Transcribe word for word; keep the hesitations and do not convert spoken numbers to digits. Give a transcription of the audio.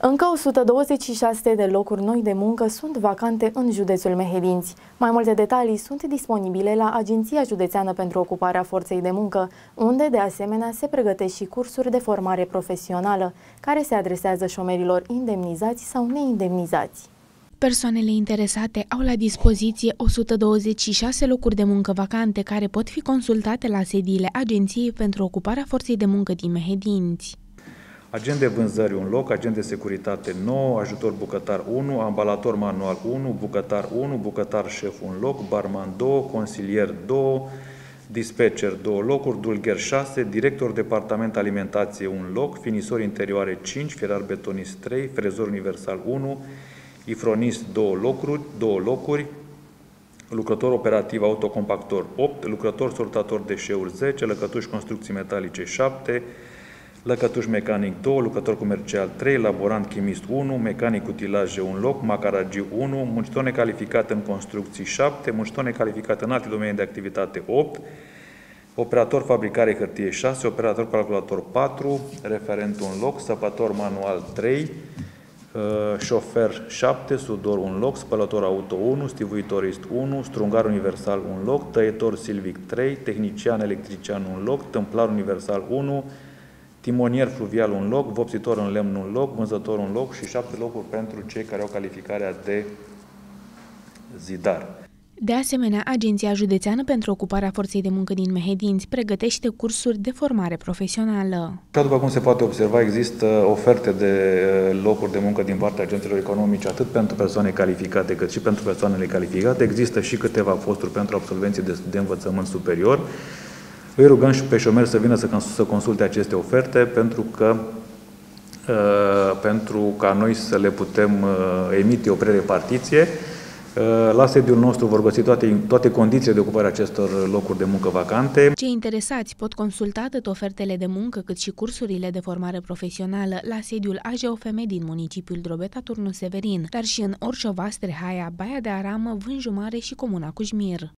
Încă o sută douăzeci și șase de locuri noi de muncă sunt vacante în județul Mehedinți. Mai multe detalii sunt disponibile la Agenția Județeană pentru Ocuparea Forței de Muncă, unde de asemenea se pregătesc și cursuri de formare profesională, care se adresează șomerilor indemnizați sau neindemnizați. Persoanele interesate au la dispoziție o sută douăzeci și șase locuri de muncă vacante care pot fi consultate la sediile Agenției pentru Ocuparea Forței de Muncă din Mehedinți. Agent de vânzări un loc, agent de securitate nouă, ajutor bucătar unu, ambalator manual unu, bucătar unu, bucătar șef un loc, barman doi, consilier doi, dispatcher două locuri, dulgher șase, director departament alimentație un loc, finisor interioare cinci, fierar betonist trei, frezor universal unu, ifronist două locuri, două locuri, lucrător operativ autocompactor opt, lucrător sortator deșeuri zece, lăcătuș construcții metalice șapte, lăcătuș mecanic doi, lucrător comercial trei, laborant chimist unu, mecanic utilaje un loc, macaragiu unu, muncitor necalificat în construcții șapte, muncitor necalificat în alte domenii de activitate opt, operator fabricare hârtie șase, operator calculator patru, referent un loc, săpător manual trei, șofer șapte, sudor un loc, spălător auto unu, stivuitorist unu, strungar universal un loc, tăietor silvic trei, tehnician electrician un loc, tâmplar universal unu, timonier fluvial un loc, vopsitor în lemn un loc, vânzător un loc și șapte locuri pentru cei care au calificarea de zidar. De asemenea, Agenția Județeană pentru Ocuparea Forței de Muncă din Mehedinți pregătește cursuri de formare profesională. După cum se poate observa, există oferte de locuri de muncă din partea agenților economice, atât pentru persoane calificate, cât și pentru persoanele calificate. Există și câteva posturi pentru absolvenții de, de învățământ superior. Îi rugăm și pe șomeri să vină să, să consulte aceste oferte pentru că uh, pentru ca noi să le putem uh, emite o prerepartiție. Uh, la sediul nostru vor găsi toate, toate condițiile de ocupare a acestor locuri de muncă vacante. Cei interesați pot consulta atât ofertele de muncă cât și cursurile de formare profesională la sediul A J O F M din municipiul Drobeta, Turnul Severin, dar și în Orșova, Strehaia, Baia de Aramă, Vânju Mare și Comuna Cujmir.